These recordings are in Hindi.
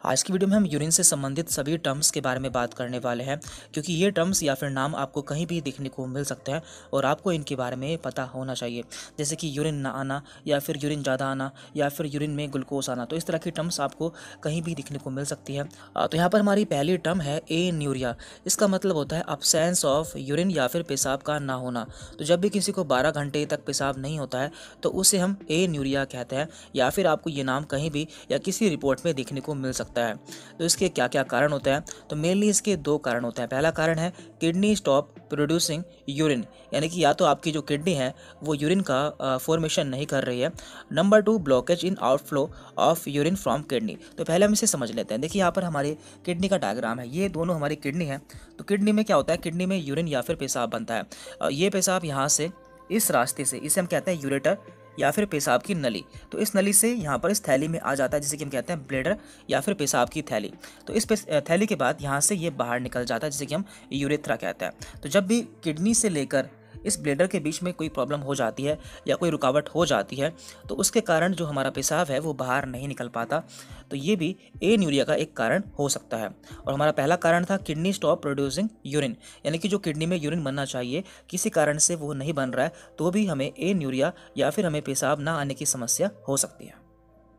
आज की वीडियो में हम यूरिन से संबंधित सभी टर्म्स के बारे में बात करने वाले हैं, क्योंकि ये टर्म्स या फिर नाम आपको कहीं भी देखने को मिल सकते हैं और आपको इनके बारे में पता होना चाहिए। जैसे कि यूरिन ना आना या फिर यूरिन ज़्यादा आना या फिर यूरिन में ग्लूकोज आना, तो इस तरह की टर्म्स आपको कहीं भी देखने को मिल सकती है। तो यहाँ पर हमारी पहली टर्म है एन्यूरिया। इसका मतलब होता है अब्सेंस ऑफ यूरिन या फिर पेशाब का ना होना। तो जब भी किसी को 12 घंटे तक पेशाब नहीं होता है तो उसे हम एन्यूरिया कहते हैं, या फिर आपको ये नाम कहीं भी या किसी रिपोर्ट में देखने को मिल सकता है। तो इसके क्या क्या कारण होते हैं? तो मेनली इसके दो कारण होते हैं। पहला कारण है किडनी स्टॉप प्रोड्यूसिंग यूरिन, यानी कि या तो आपकी जो किडनी है वो यूरिन का फॉर्मेशन नहीं कर रही है। Number 2, blockage in outflow of urine from kidney. तो पहले हम इसे समझ लेते हैं। देखिए यहाँ पर हमारी किडनी का डायग्राम है, ये दोनों हमारी किडनी है। तो किडनी में क्या होता है, किडनी में यूरिन या फिर पेशाब बनता है। ये पेशाब यहाँ से इस रास्ते से, इसे हम कहते हैं यूरेटर या फिर पेशाब की नली। तो इस नली से यहाँ पर इस थैली में आ जाता है, जिसे कि हम कहते हैं ब्लैडर या फिर पेशाब की थैली। तो इस थैली के बाद यहाँ से ये बाहर निकल जाता है, जिसे कि हम यूरेथ्रा कहते हैं। तो जब भी किडनी से लेकर इस ब्लैडर के बीच में कोई प्रॉब्लम हो जाती है या कोई रुकावट हो जाती है, तो उसके कारण जो हमारा पेशाब है वो बाहर नहीं निकल पाता। तो ये भी एन्यूरिया का एक कारण हो सकता है। और हमारा पहला कारण था किडनी स्टॉप प्रोड्यूसिंग यूरिन, यानी कि जो किडनी में यूरिन बनना चाहिए किसी कारण से वो नहीं बन रहा है, तो भी हमें एन्यूरिया या फिर हमें पेशाब ना आने की समस्या हो सकती है।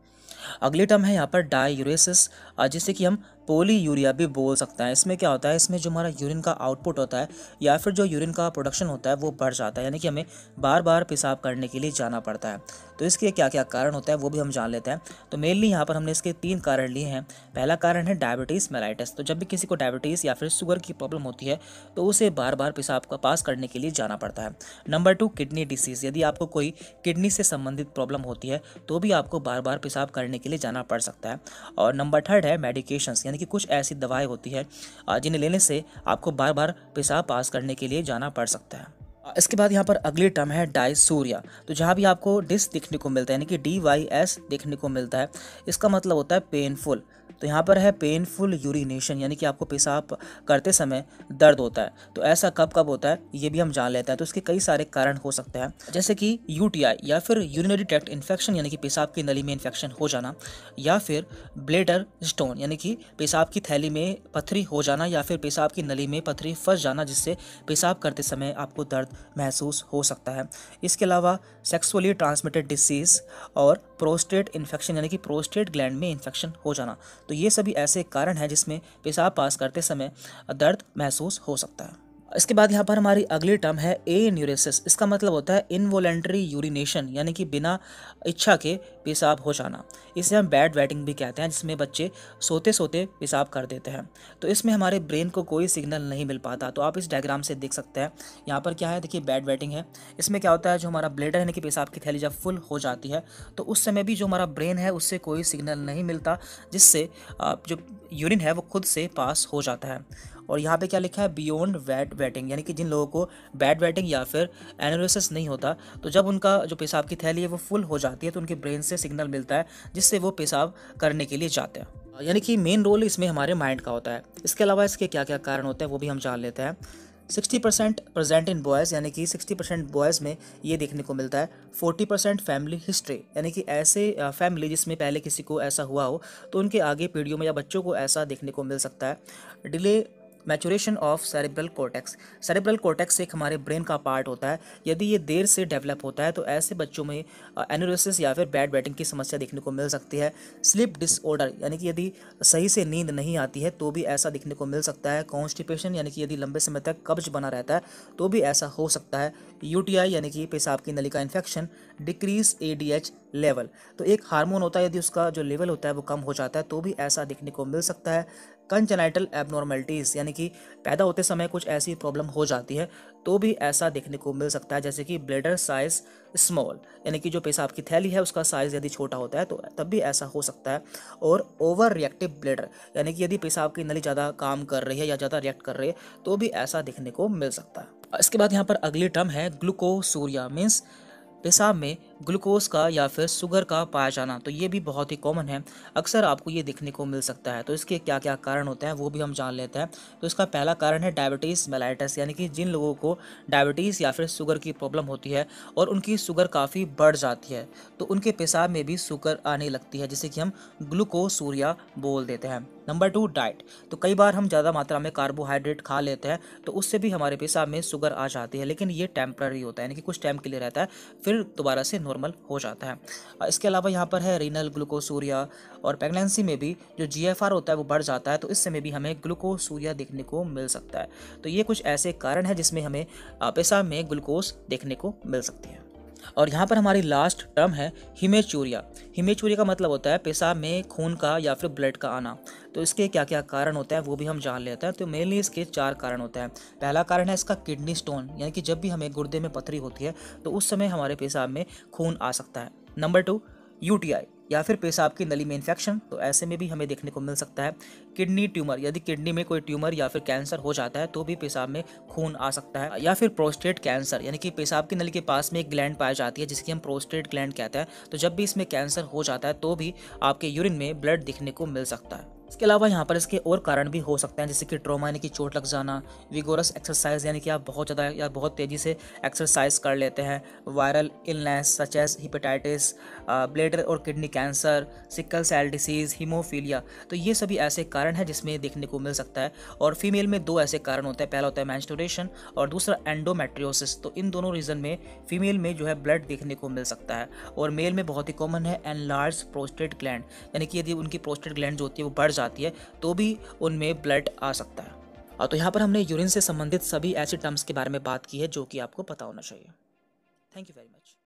अगली टर्म है यहाँ पर डाययूरेसिस, जिसे कि हम पोलीयूरिया भी बोल सकते हैं। इसमें क्या होता है, इसमें जो हमारा यूरिन का आउटपुट होता है या फिर जो यूरिन का प्रोडक्शन होता है वो बढ़ जाता है, यानी कि हमें बार बार पेशाब करने के लिए जाना पड़ता है। तो इसके क्या क्या कारण होता है वो भी हम जान लेते हैं। तो मेनली यहाँ पर हमने इसके 3 कारण लिए हैं। पहला कारण है डायबिटीज़ मेलाइटिस। तो जब भी किसी को डायबिटीज़ या फिर शुगर की प्रॉब्लम होती है तो उसे बार बार पेशाब का पास करने के लिए जाना पड़ता है। Number 2, kidney disease. यदि आपको कोई किडनी से संबंधित प्रॉब्लम होती है तो भी आपको बार बार पेशाब करने के लिए जाना पड़ सकता है। और नंबर 3 है मेडिकेशंस, यानी कि कुछ ऐसी दवाएं होती है जिन्हें लेने से आपको बार बार पेशाब पास करने के लिए जाना पड़ सकता है। इसके बाद यहाँ पर अगली टर्म है डायसूरिया। तो जहाँ भी आपको डिस देखने को मिलता है, यानी कि DYS देखने को मिलता है, इसका मतलब होता है पेनफुल। तो यहाँ पर है पेनफुल यूरिनेशन, यानी कि आपको पेशाब करते समय दर्द होता है। तो ऐसा कब कब होता है ये भी हम जान लेते हैं। तो इसके कई सारे कारण हो सकते हैं, जैसे कि UTI या फिर यूरिनरी ट्रैक्ट इन्फेक्शन, यानी कि पेशाब की नली में इन्फेक्शन हो जाना, या फिर ब्लैडर स्टोन, यानी कि पेशाब की थैली में पथरी हो जाना या फिर पेशाब की नली में पथरी फंस जाना, जिससे पेशाब करते समय आपको दर्द महसूस हो सकता है। इसके अलावा सेक्सुअली ट्रांसमिटेड डिसीज़ और प्रोस्टेट इन्फेक्शन, यानी कि प्रोस्टेट ग्लैंड में इन्फेक्शन हो जाना। तो ये सभी ऐसे कारण हैं जिसमें पेशाब पास करते समय दर्द महसूस हो सकता है। इसके बाद यहाँ पर हमारी अगली टर्म है एन्यूरेसिस। इसका मतलब होता है इनवॉलेंट्री यूरिनेशन, यानी कि बिना इच्छा के पेशाब हो जाना। इसे हम बैड वेटिंग भी कहते हैं, जिसमें बच्चे सोते सोते पेशाब कर देते हैं। तो इसमें हमारे ब्रेन को कोई सिग्नल नहीं मिल पाता। तो आप इस डायग्राम से देख सकते हैं, यहाँ पर क्या है, देखिए बैड वेटिंग है। इसमें क्या होता है, जो हमारा ब्लैडर यानी कि पेशाब की थैली जब फुल हो जाती है तो उस समय भी जो हमारा ब्रेन है उससे कोई सिग्नल नहीं मिलता, जिससे जो यूरिन है वो खुद से पास हो जाता है। और यहाँ पे क्या लिखा है, बियॉन्ड बैड वेटिंग, यानी कि जिन लोगों को बैड वेटिंग या फिर एनोरेसिस नहीं होता, तो जब उनका जो पेशाब की थैली है वो फुल हो जाती है तो उनके ब्रेन से सिग्नल मिलता है, जिससे वो पेशाब करने के लिए जाते हैं। यानी कि मेन रोल इसमें हमारे माइंड का होता है। इसके अलावा इसके क्या क्या कारण होते हैं वो भी हम जान लेते हैं। 60% प्रेजेंट इन बॉयज़, यानी कि 60% बॉयज़ में ये देखने को मिलता है। 40% फैमिली हिस्ट्री, यानी कि ऐसे फैमिली जिसमें पहले किसी को ऐसा हुआ हो तो उनके आगे पीढ़ियों में या बच्चों को ऐसा देखने को मिल सकता है। Delay maturation of cerebral cortex. Cerebral cortex एक हमारे ब्रेन का पार्ट होता है। यदि ये देर से डेवलप होता है तो ऐसे बच्चों में एनोरेसिस या फिर बैड वेटिंग की समस्या देखने को मिल सकती है। स्लीप डिसऑर्डर, यानी कि यदि सही से नींद नहीं आती है तो भी ऐसा देखने को मिल सकता है। कॉन्स्टिपेशन, यानी कि यदि लंबे समय तक कब्ज बना रहता है तो भी ऐसा हो सकता है। UTI, यानी कि पेशाब की नली का इन्फेक्शन। डिक्रीज ADH लेवल, तो एक हार्मोन होता है, यदि उसका जो लेवल होता है वो कम हो जाता है तो भी ऐसा देखने को मिल सकता है। कंजेनाइटल एबनॉर्मलिटीज़, यानी कि पैदा होते समय कुछ ऐसी प्रॉब्लम हो जाती है तो भी ऐसा देखने को मिल सकता है, जैसे कि ब्लैडर साइज स्मॉल, यानी कि जो पेशाब की थैली है उसका साइज़ यदि छोटा होता है तो तब भी ऐसा हो सकता है। और ओवर रिएक्टिव ब्लैडर, यानी कि यदि पेशाब की नली ज़्यादा काम कर रही है या ज़्यादा रिएक्ट कर रही है तो भी ऐसा देखने को मिल सकता है। इसके बाद यहाँ पर अगली टर्म है ग्लूकोसूरिया, मीन्स पेशाब में ग्लूकोज का या फिर शुगर का पाया जाना, तो ये भी बहुत ही कॉमन है, अक्सर आपको ये देखने को मिल सकता है। तो इसके क्या क्या कारण होते हैं वो भी हम जान लेते हैं। तो इसका पहला कारण है डायबिटीज़ मेलाइटस, यानी कि जिन लोगों को डायबिटीज़ या फिर शुगर की प्रॉब्लम होती है और उनकी शुगर काफ़ी बढ़ जाती है, तो उनके पेशाब में भी शुगर आने लगती है, जिसे कि हम ग्लूकोसूरिया बोल देते हैं। Number 2, diet. तो कई बार हम ज़्यादा मात्रा में कार्बोहाइड्रेट खा लेते हैं, तो उससे भी हमारे पेशाब में शुगर आ जाती है, लेकिन ये टेम्पररी होता है, यानी कि कुछ टाइम के लिए रहता है, फिर दोबारा से नॉर्मल हो जाता है। इसके अलावा यहाँ पर है रीनल ग्लूकोसूरिया, और प्रेगनेंसी में भी जो जीएफआर होता है वो बढ़ जाता है, तो इस समय भी हमें ग्लूकोसूरिया देखने को मिल सकता है। तो ये कुछ ऐसे कारण हैं जिसमें हमें पेशाब में ग्लूकोज देखने को मिल सकती है। और यहाँ पर हमारी लास्ट टर्म है हिमेचूरिया। हिमेचूरिया का मतलब होता है पेशाब में खून का या फिर ब्लड का आना। तो इसके क्या क्या कारण होते हैं वो भी हम जान लेते हैं। तो मेनली इसके 4 कारण होते हैं। पहला कारण है इसका किडनी स्टोन, यानी कि जब भी हमें गुर्दे में पथरी होती है तो उस समय हमारे पेशाब में खून आ सकता है। नंबर 2, यूटीआई या फिर पेशाब की नली में इन्फेक्शन, तो ऐसे में भी हमें देखने को मिल सकता है। किडनी ट्यूमर, यदि किडनी में कोई ट्यूमर या फिर कैंसर हो जाता है तो भी पेशाब में खून आ सकता है। या फिर प्रोस्टेट कैंसर, यानी कि पेशाब की नली के पास में एक ग्लैंड पाई जाती है जिसकी हम प्रोस्टेट ग्लैंड कहते हैं, तो जब भी इसमें कैंसर हो जाता है तो भी आपके यूरिन में ब्लड दिखने को मिल सकता है। इसके अलावा यहाँ पर इसके और कारण भी हो सकते हैं, जैसे कि ट्रॉमा यानी कि चोट लग जाना, विगोरस एक्सरसाइज यानी कि आप बहुत ज़्यादा या बहुत तेज़ी से एक्सरसाइज कर लेते हैं, viral illness such as hepatitis, bladder और kidney cancer, sickle cell disease, haemophilia, तो ये सभी ऐसे कारण हैं जिसमें देखने को मिल सकता है। और फीमेल में 2 ऐसे कारण होते हैं, पहला होता है मेंस्ट्रुएशन और दूसरा एंडोमेट्रियोसिस। तो इन दोनों रीज़न में फीमेल में जो है ब्लड देखने को मिल सकता है। और मेल में बहुत ही कॉमन है एनलार्ज प्रोस्टेट ग्लैंड, यानी कि यदि उनकी प्रोस्टेट ग्लैंड जो होती है वो बढ़ जाती है तो भी उनमें ब्लड आ सकता है। तो यहाँ पर हमने यूरिन से संबंधित सभी ऐसे टर्म्स के बारे में बात की है जो कि आपको पता होना चाहिए। Thank you very much.